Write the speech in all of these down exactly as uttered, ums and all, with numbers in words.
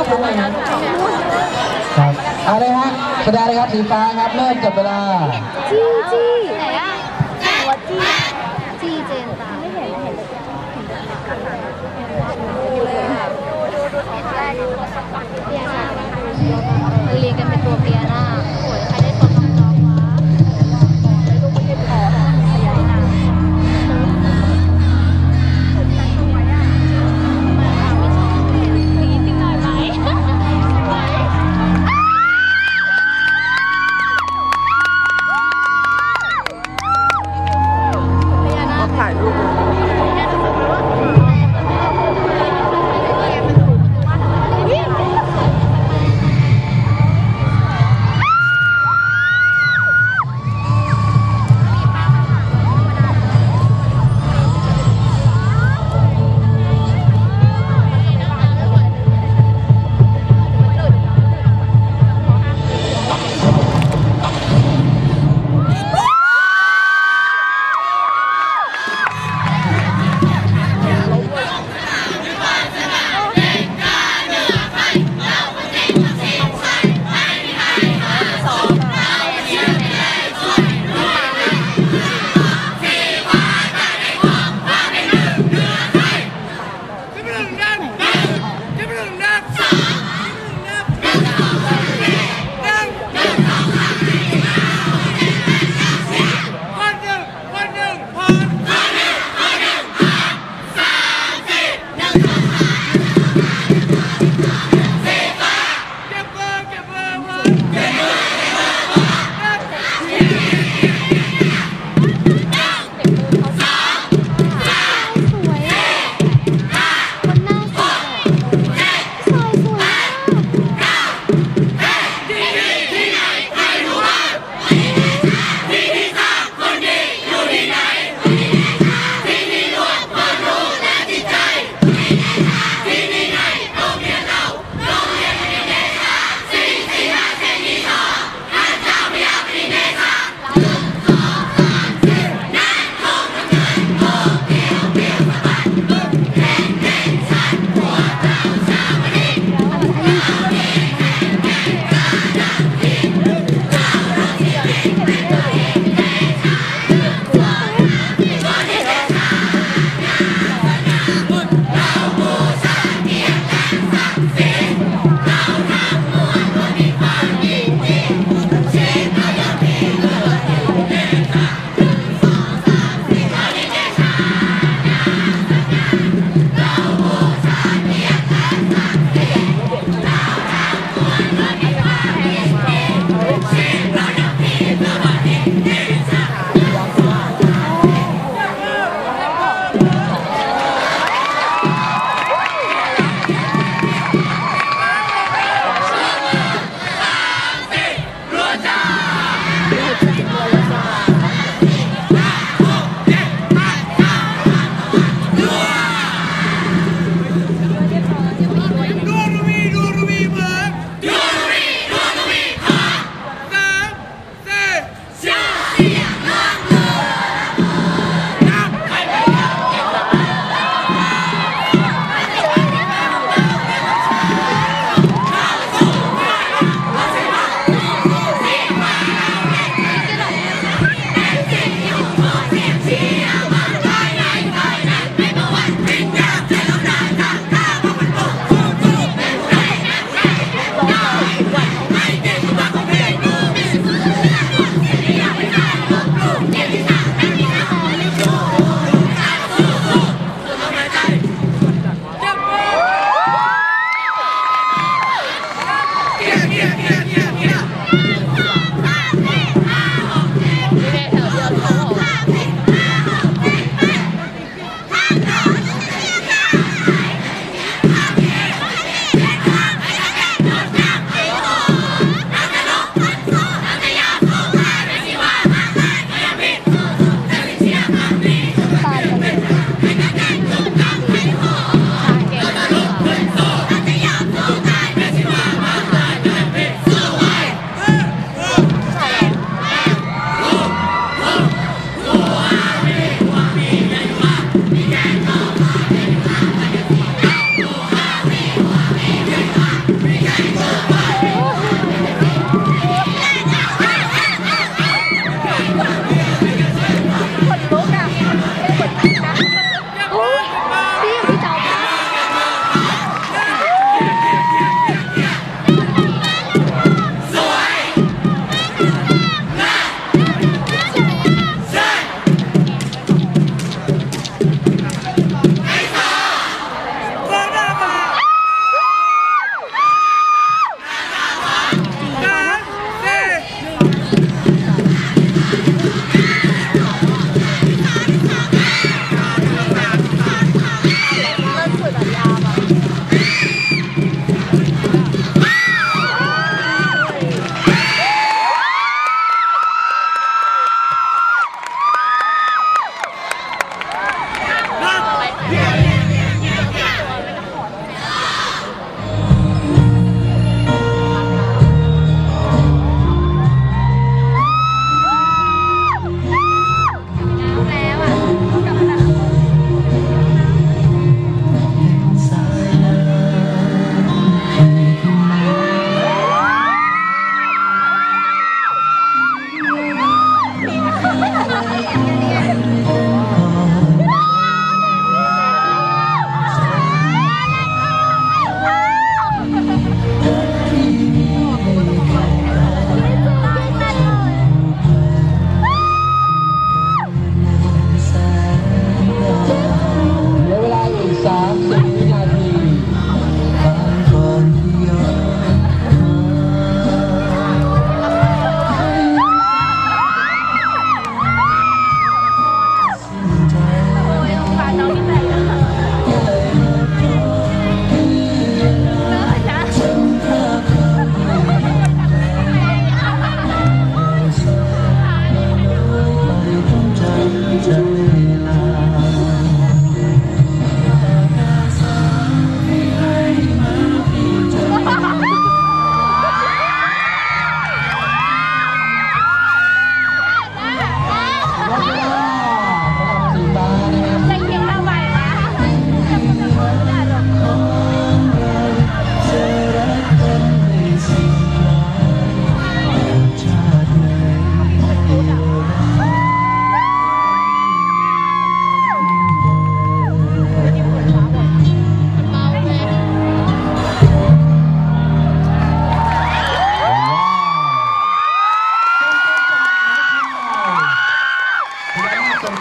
ครับเอาเลยฮะแสดงเลยครับสีฟ้าครับเริ่มจับเวลาจี้จี้ไหนอะหัวจี้จี้เจนตาไม่เห็นเห็นเลยค่ะดูดูสีแรกเปียนามันเรียงกันเป็นตัวเปียนาโอ้ยใครได้ตัวน้องน้องวะไม่รู้ไม่ใช่พอขยายนาม Bye.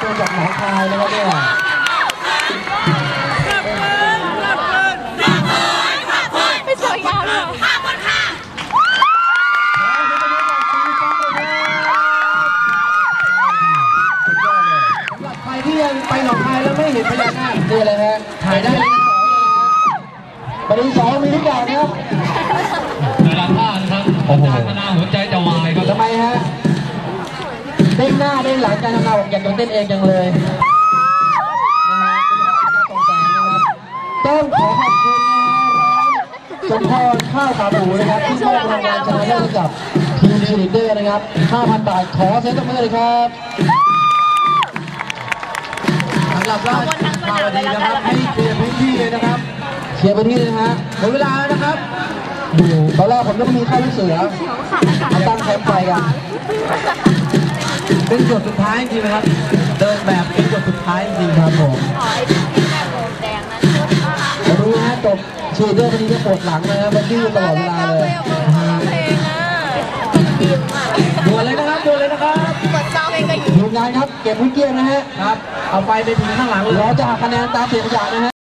มาจากหนองคายนะครับเนี่ยไม่สวยงามเลยใครที่ยังไปหนองคายแล้วไม่เห็นพญานาคคืออะไรฮะถ่ายได้ประเด็นสองมีทุกอย่างนะครับแต่ละท่านะครับอาจารย์คณะหัวใจจะวายครับทำไมฮะเด้งหน้าเด้งหลังการทำงานบอกอยากจะเต้นเองจังเลยนะฮะตรงแสงนะครับต้องขอขอบคุณนะฮะสมพรข้าวขาหมูนะครับที่มอบรางวัลชนะเลิศให้กับทีมเชียร์ลีดเดอร์นะครับ ห้าพัน บาทขอเซ็นต์ตบมือเลยครับสำหรับราชภาวดีนะครับให้เคลียร์พื้นที่เลยนะครับเคลียร์พื้นที่เลยนะฮะหมดเวลาแล้วนะครับตอนแรกผมต้องมีข้าวลูกเสือมาตั้งแคมป์ไฟกันเป็นจุดสุดท้ายจริงๆนะครับเดินแบบเป็นจุดสุดท้ายจริงครับผมขอไอ้ที่แม่โบแดงนั้นชุดรู้นะฮะจบชีเดอร์พอดีก็ปวดหลังนะครับมันดื้อตลอดเวลาเลยเพลงอ่ะยิ้มอ่ะด่วนเลยนะครับด่วนเลยนะครับเปิดเจ้าเพลงก็ยิ้มทีมงานครับเก็บวิกเกียร์นะฮะครับเอาไปไปถึงข้างหลังเลยเราจะหักคะแนนตามเสียงขยะนะฮะ